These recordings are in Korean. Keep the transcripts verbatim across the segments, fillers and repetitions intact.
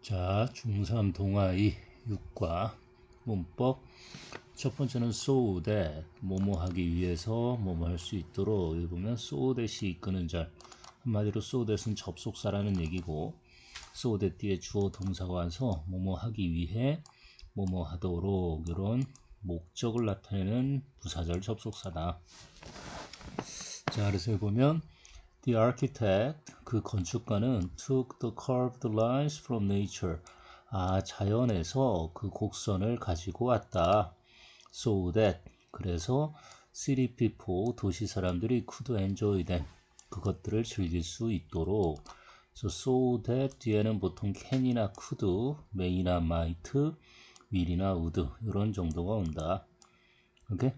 자, 중삼 동아이 육과 문법. 첫 번째는 so that, 뭐뭐 하기 위해서 뭐뭐 할 수 있도록. 여기 보면 so that이 이끄는 절. 한마디로 so that은 접속사라는 얘기고, so that 뒤에 주어 동사가 와서 뭐뭐 하기 위해 뭐뭐 하도록, 이런 목적을 나타내는 부사절 접속사다. 자, 그래서 여기 보면 The architect, 그 건축가는 took the curved lines from nature. 아, 자연에서 그 곡선을 가지고 왔다. So that, 그래서 city people, 도시 사람들이 could enjoy them. 그것들을 즐길 수 있도록. So, so that 뒤에는 보통 can이나 could, may나 might, will이나 would 이런 정도가 온다. 오케이?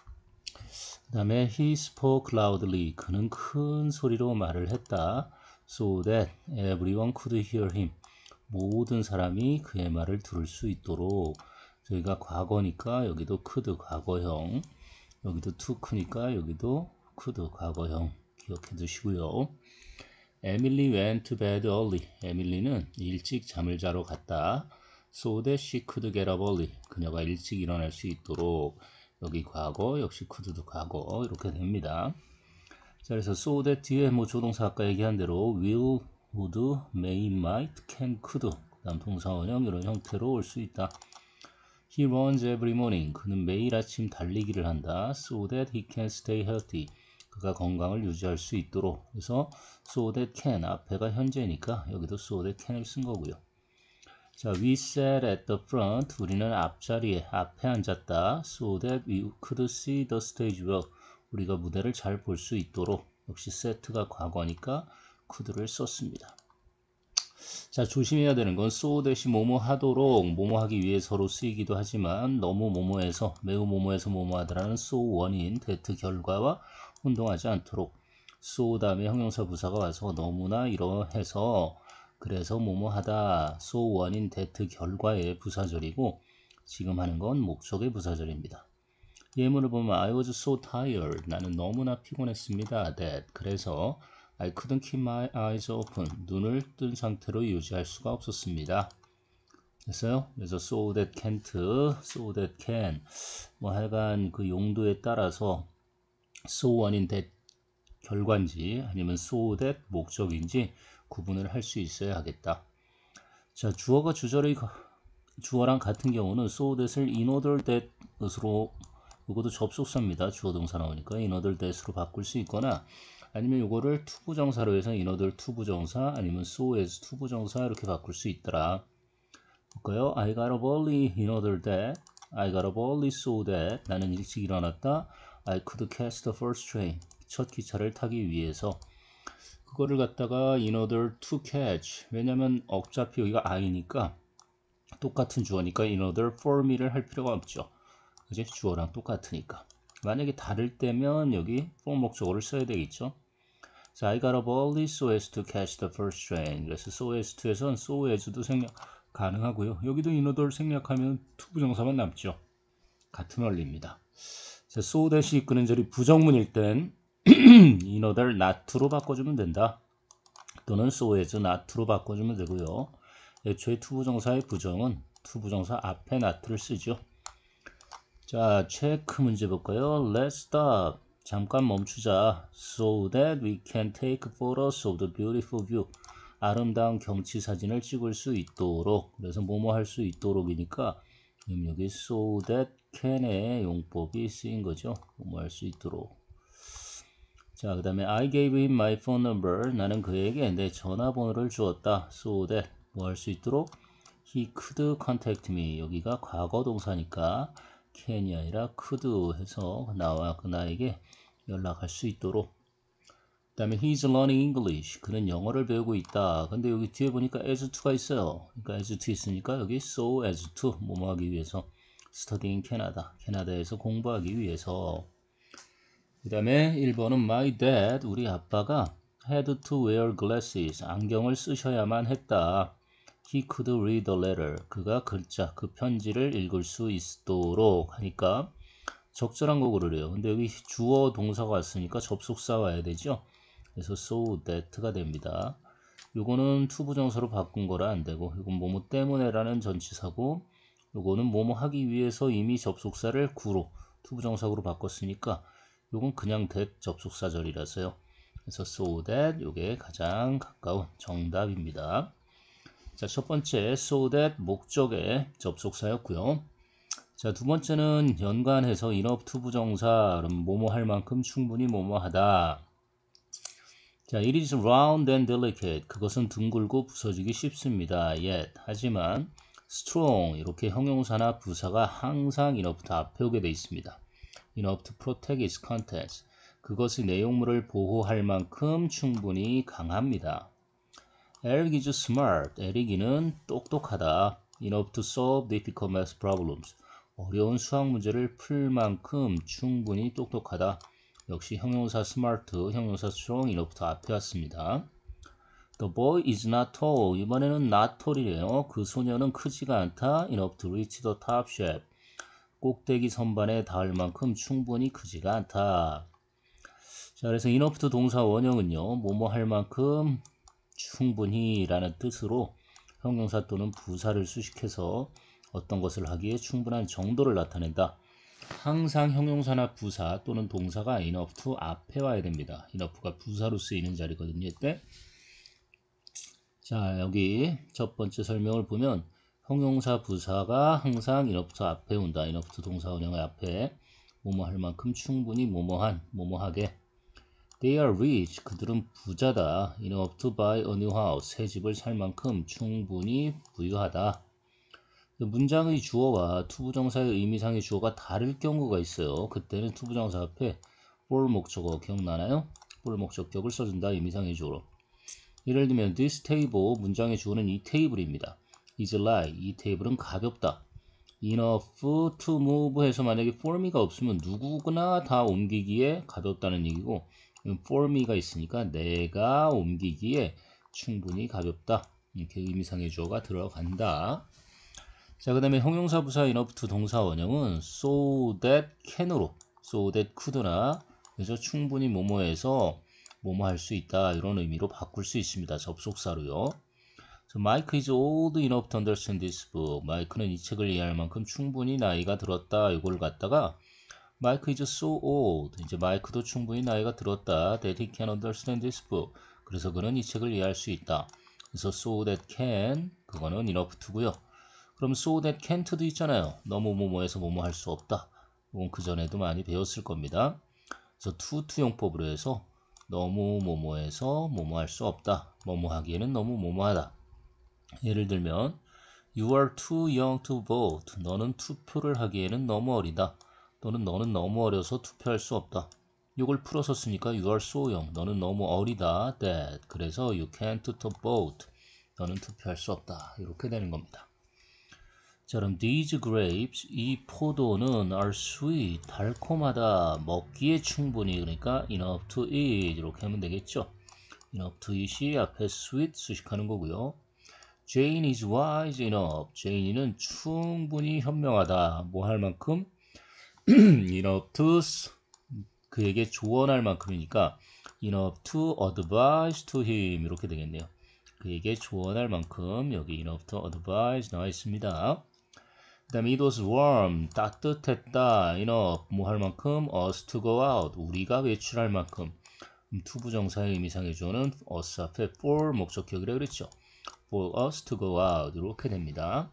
그 다음에 he spoke loudly. 그는 큰 소리로 말을 했다. So that everyone could hear him. 모든 사람이 그의 말을 들을 수 있도록. 저희가 과거니까 여기도 could 과거형. 여기도 took니까 여기도 could 과거형. 기억해 두시고요. Emily went to bed early. 에밀리는 일찍 잠을 자러 갔다. So that she could get up early. 그녀가 일찍 일어날 수 있도록. 여기 과거, 역시 could도 과거, 이렇게 됩니다. 자, 그래서 so that 뒤에 뭐 조동사 아까 얘기한 대로 will, would, may, might, can, could, 그 다음 동사원형 이런 형태로 올 수 있다. He runs every morning. 그는 매일 아침 달리기를 한다. So that he can stay healthy. 그가 건강을 유지할 수 있도록. 그래서 so that can, 앞에가 현재니까 여기도 so that can을 쓴 거고요. 자, we sat at the front. 우리는 앞자리에, 앞에 앉았다. So that we could see the stage well. 우리가 무대를 잘 볼 수 있도록. 역시 set가 과거니까 could를 썼습니다. 자, 조심해야 되는 건 so that이 뭐뭐 하도록, 뭐뭐 하기 위해서로 쓰이기도 하지만 너무 뭐뭐해서, 매우 뭐뭐해서 뭐뭐 하다라는 so 원인, that 결과와 혼동하지 않도록. so 다음에 형용사 부사가 와서 너무나 이러해서 그래서 뭐뭐 하다, so 원인 that 결과의 부사절이고 지금 하는 건 목적의 부사절입니다. 예문을 보면 I was so tired. 나는 너무나 피곤했습니다. That. 그래서 I couldn't keep my eyes open. 눈을 뜬 상태로 유지할 수가 없었습니다. 됐어요? 그래서 so that can't, so that can. 뭐 하여간 그 용도에 따라서 so 원인 that 결과인지 아니면 so that 목적인지 구분을 할 수 있어야 하겠다. 자, 주어가 주절의 주어랑 같은 경우는 so that을 in order that으로, 이것도 접속사입니다. 주어 동사 나오니까 in order that으로 바꿀 수 있거나 아니면 이거를 투부정사로 해서 in order 투부정사 아니면 so as 투부정사 이렇게 바꿀 수 있더라. 볼까요? I got up early in order that. I got up early so that. 나는 일찍 일어났다. I could catch the first train. 첫 기차를 타기 위해서. 그거를 갖다가 in order to catch. 왜냐면 어차피 여기가 I니까 똑같은 주어니까 in order for me를 할 필요가 없죠. 그지? 주어랑 똑같으니까. 만약에 다를 때면 여기 for 목적어를 써야 되겠죠. 자, I got up early so as to catch the first train. 그래서 so as to에선 so as도 생략 가능하고요. 여기도 in order 생략하면 투부정사만 남죠. 같은 원리입니다. 자, so that이 이끄는 절이 부정문일 땐 in order not to로 바꿔주면 된다. 또는 so as not to로 바꿔주면 되고요. 애초에 투부정사의 부정은 투부정사 앞에 not를 쓰죠. 자, 체크 문제 볼까요? Let's stop. 잠깐 멈추자. So that we can take photos of the beautiful view. 아름다운 경치 사진을 찍을 수 있도록. 그래서 뭐뭐 할 수 있도록이니까 여기 so that can의 용법이 쓰인 거죠. 뭐뭐 할 수 있도록. 자, 그 다음에 I gave him my phone number. 나는 그에게 내 전화번호를 주었다. So that 뭐 할 수 있도록 he could contact me. 여기가 과거 동사니까 can이 아니라 could 해서 나와 그 나에게 연락할 수 있도록. 그 다음에 he's learning English. 그는 영어를 배우고 있다. 근데 여기 뒤에 보니까 as to가 있어요. 그러니까 as to 있으니까 여기 so as to 뭐뭐 하기 위해서 studying Canada. 캐나다에서 공부하기 위해서. 그 다음에 일 번은 my dad. 우리 아빠가 had to wear glasses. 안경을 쓰셔야만 했다. He could read the letter. 그가 글자, 그 편지를 읽을 수 있도록 하니까 적절한 거 고르래요. 근데 여기 주어 동사가 왔으니까 접속사 와야 되죠. 그래서 so that가 됩니다. 요거는 to 부정사로 바꾼 거라 안 되고, 이건 뭐뭐 때문에라는 전치사고, 요거는 뭐뭐 하기 위해서 이미 접속사를 구로 to 부정사로 바꿨으니까 요건 그냥 that 접속사절이라서요. 그래서 so that 요게 가장 가까운 정답입니다. 자, 첫 번째 so that 목적의 접속사였고요. 자, 두 번째는 연관해서 enough to 부정사, 그럼 뭐뭐 할 만큼 충분히 뭐뭐 하다. 자, it is round and delicate. 그것은 둥글고 부서지기 쉽습니다. yet. 하지만 strong. 이렇게 형용사나 부사가 항상 enough to 앞에 오게 돼 있습니다. enough to protect its contents. 그것의 내용물을 보호할 만큼 충분히 강합니다. Eric is smart. 에릭이는 똑똑하다. enough to solve difficult math problems. 어려운 수학 문제를 풀 만큼 충분히 똑똑하다. 역시 형용사 smart, 형용사 strong, enough to 앞에 왔습니다. The boy is not tall. 이번에는 not tall이래요. 그 소녀는 크지가 않다. enough to reach the top shelf. 꼭대기 선반에 닿을 만큼 충분히 크지가 않다. 자, 그래서 enough to 동사 원형은요, 뭐뭐 할 만큼 충분히 라는 뜻으로 형용사 또는 부사를 수식해서 어떤 것을 하기에 충분한 정도를 나타낸다. 항상 형용사나 부사 또는 동사가 enough to 앞에 와야 됩니다. enough가 부사로 쓰이는 자리거든요. 이때. 자, 여기 첫 번째 설명을 보면 형용사 부사가 항상 enough to 앞에 온다. enough to 동사 원형의 앞에 뭐뭐 할 만큼 충분히 뭐뭐한, 뭐뭐하게. They are rich. 그들은 부자다. enough to buy a new house. 새 집을 살 만큼 충분히 부유하다. 문장의 주어와 투부정사의 의미상의 주어가 다를 경우가 있어요. 그때는 투부정사 앞에 for 목적어 기억나나요? for 목적격을 써준다. 의미상의 주어로. 예를 들면 this table, 문장의 주어는 이 테이블입니다. is light. 이 테이블은 가볍다. enough to move 해서 만약에 for me가 없으면 누구나 다 옮기기에 가볍다는 얘기고, for me가 있으니까 내가 옮기기에 충분히 가볍다. 이렇게 의미상의 주어가 들어간다. 자, 그 다음에 형용사 부사 enough to 동사 원형은 so that can으로 so that could나 그래서 충분히 뭐뭐해서 뭐뭐 할 수 있다 이런 의미로 바꿀 수 있습니다. 접속사로요. So, Mike is old enough to understand this book. 마이크는 이 책을 이해할 만큼 충분히 나이가 들었다. 이걸 갖다가 Mike is so old. 이제 마이크도 충분히 나이가 들었다. That he can understand this book. 그래서 그는 이 책을 이해할 수 있다. 그래서 so that can 그거는 enough to고요. 그럼 so that can't도 있잖아요. 너무 뭐뭐해서 뭐뭐 할 수 없다. 이건 그 전에도 많이 배웠을 겁니다. 그래서 to 투용법으로 해서 너무 뭐뭐해서 뭐뭐 할 수 없다. 뭐뭐 하기에는 너무 뭐뭐하다. 예를 들면 You are too young to vote. 너는 투표를 하기에는 너무 어리다. 또는 너는 너무 어려서 투표할 수 없다. 이걸 풀어서 쓰니까 You are so young. 너는 너무 어리다. That. 그래서 You can't vote. 너는 투표할 수 없다. 이렇게 되는 겁니다. 자, 그럼 these grapes, 이 포도는 are sweet, 달콤하다, 먹기에 충분히, 그러니까 enough to eat 이렇게 하면 되겠죠. enough to eat이 앞에 sweet 수식하는 거고요. Jane is wise enough, 제인이는 충분히 현명하다, 뭐 할 만큼? enough to, 그에게 조언할 만큼이니까 enough to advise to him 이렇게 되겠네요. 그에게 조언할 만큼 여기 enough to advise 나와 있습니다. 그 다음에 it was warm, 따뜻했다, enough, 뭐 할 만큼, us to go out, 우리가 외출할 만큼. 투부정사의 의미상의 주어는 us 앞에 for 목적격이라 그랬죠. for us to go out 이렇게 됩니다.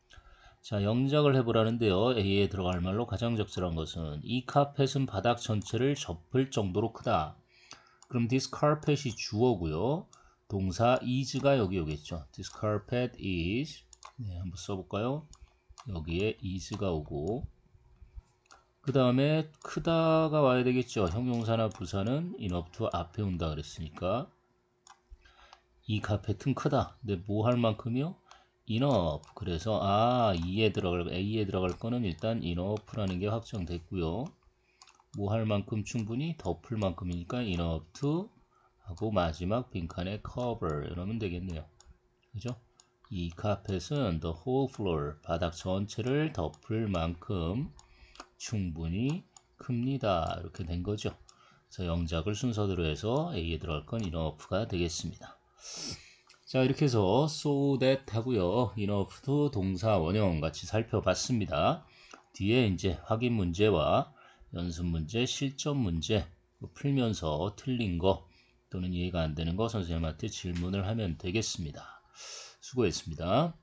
자, 영작을 해보라는데요. A에 들어갈 말로 가장 적절한 것은 이 카펫은 바닥 전체를 접을 정도로 크다. 그럼 this carpet이 주어고요. 동사 is가 여기 오겠죠. This carpet is, 네, 한번 써볼까요? 여기에 is가 오고, 그 다음에 크다가 와야 되겠죠. 형용사나 부사는 enough to 앞에 온다 그랬으니까 이 카펫은 크다. 근데 뭐 할 만큼이요? enough. 그래서 아 이에 들어갈 A에 들어갈 거는 일단 enough라는 게 확정됐고요. 뭐 할 만큼 충분히 덮을 만큼이니까 enough to 하고 마지막 빈칸에 cover 이러면 되겠네요. 그죠? 이 카펫은 the whole floor, 바닥 전체를 덮을 만큼 충분히 큽니다. 이렇게 된 거죠. 그래서 영작을 순서대로 해서 A에 들어갈 건 enough가 되겠습니다. 자, 이렇게 해서 so that 하고요. enough도 동사 원형 같이 살펴봤습니다. 뒤에 이제 확인 문제와 연습 문제, 실전 문제 풀면서 틀린 거 또는 이해가 안 되는 거 선생님한테 질문을 하면 되겠습니다. 수고했습니다.